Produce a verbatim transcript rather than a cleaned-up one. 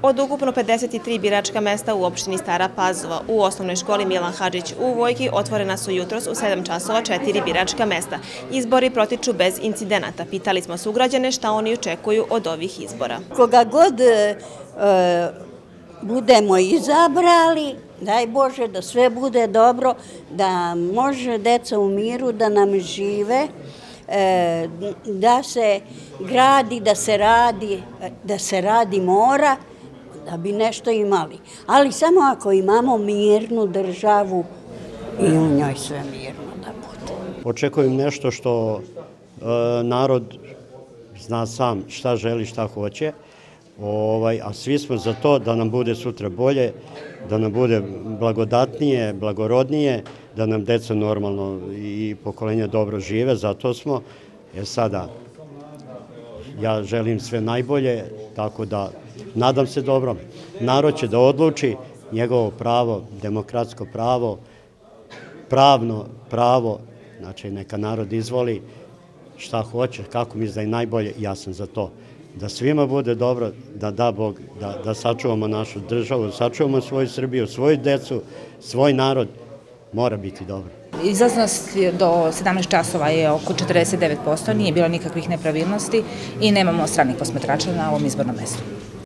Od ukupno pedeset tri biračka mesta u opštini Stara Pazova u osnovnoj školi Milan Hadžić u Vojki otvorena su jutros u sedam časova četiri biračka mesta. Izbori protiču bez incidenata. Pitali smo sugrađane šta oni očekuju od ovih izbora. Koga god e, budemo izabrali, daj Bože da sve bude dobro, da može deca u miru da nam žive, e, da se gradi, da se radi, da se radi mora, da bi nešto imali. Ali samo ako imamo mirnu državu i u njoj sve mirno da bude. Očekujem nešto što e, narod zna sam šta želi, šta hoće, ovaj, a svi smo za to da nam bude sutra bolje, da nam bude blagodatnije, blagorodnije, da nam deca normalno i pokolenja dobro žive, zato smo. E sada, ja želim sve najbolje, tako da nadam se dobro. Narod će da odluči, njegovo pravo, demokratsko pravo, pravno pravo, znači neka narod izvoli šta hoće, kako misli da je najbolje, ja sam za to. Da svima bude dobro, da da Bog, da, da sačuvamo našu državu, sačuvamo svoju Srbiju, svoju decu, svoj narod, mora biti dobro. Izlaznost do sedamnaest časova je oko četrdeset devet posto, nije bilo nikakvih nepravilnosti i nemamo stranih posmatrača na ovom izbornom mestu.